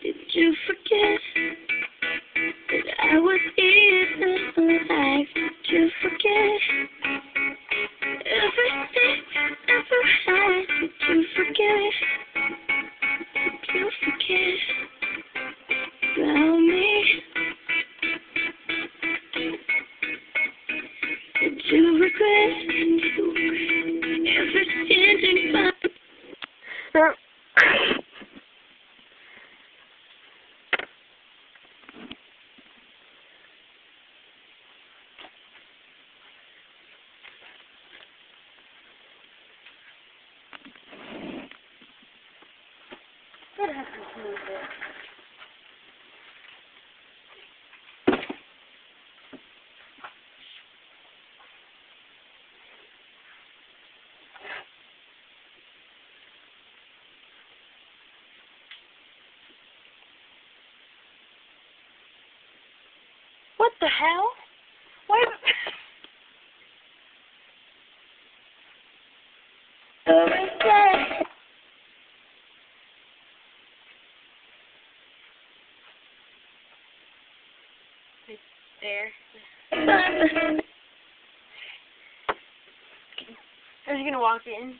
Did you forget that I was even alive? Did you forget everything I ever had? Did you forget? Did you forget about me? Did you regret ever standing by? What happened to move it? What the hell? Why? It's there. Are you gonna walk in?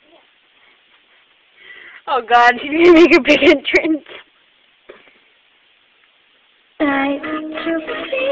Oh God, she's gonna make a big entrance. I